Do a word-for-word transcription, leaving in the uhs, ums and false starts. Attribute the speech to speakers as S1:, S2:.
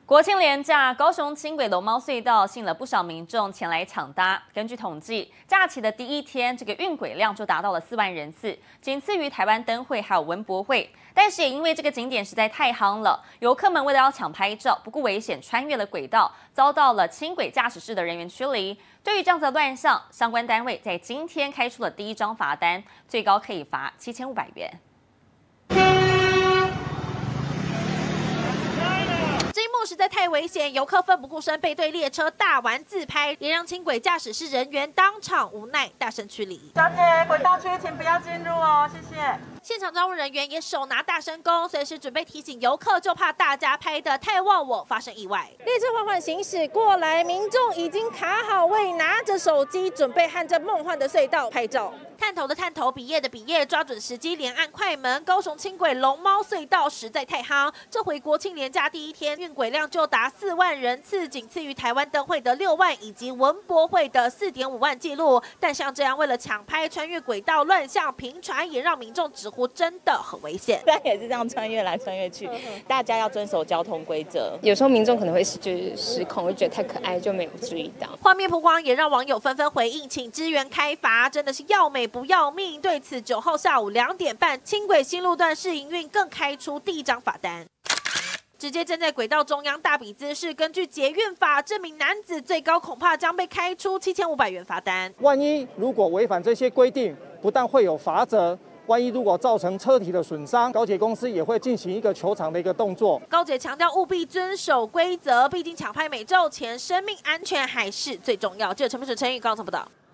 S1: 国庆连假，高雄轻轨龙猫隧道吸引了不少民众前来抢搭。根据统计，假期的第一天，这个运轨量就达到了四万人次，仅次于台湾灯会还有文博会。但是也因为这个景点实在太夯了，游客们为了要抢拍照，不顾危险穿越了轨道，遭到了轻轨驾驶室的人员驱离。对于这样子的乱象，相关单位在今天开出了第一张罚单，最高可以罚七千五百元。
S2: 这一幕实在太危险，游客奋不顾身背对列车大玩自拍，也让轻轨驾驶室人员当场无奈大声驱离。
S3: 小姐，轨道区请不要进入哦，谢谢。
S2: 现场招呼人员也手拿大声公，随时准备提醒游客，就怕大家拍得太忘我，发生意外。列车缓缓行驶过来，民众已经卡好位，拿着手机准备和这梦幻的隧道拍照。探头的探头，笔业的笔业，抓准时机连按快门。高雄轻轨龙猫隧道实在太夯，这回国庆连假第一天，运轨量就达四万人次，仅次于台湾灯会的六万以及文博会的四点五万纪录。但像这样为了抢拍穿越轨道乱象频传，也让民众直呼真的很危险。
S4: 但也是这样穿越来穿越去，大家要遵守交通规则。
S5: 有时候民众可能会就是失控，会觉得太可爱，就没有注意到。
S2: 画面曝光也让网友纷纷回应，请支援开罚，真的是要美不要命。对此，九号下午两点半，轻轨新路段试营运更开出第一张罚单。 直接站在轨道中央大比姿势，根据捷运法，这名男子最高恐怕将被开出七千五百元罚单。
S6: 万一如果违反这些规定，不但会有罚则。 万一如果造成车体的损伤，高捷公司也会进行一个求偿的一个动作。
S2: 高捷强调务必遵守规则，毕竟抢拍没赚钱，生命安全还是最重要。记者陈明水、陈宇高层报道。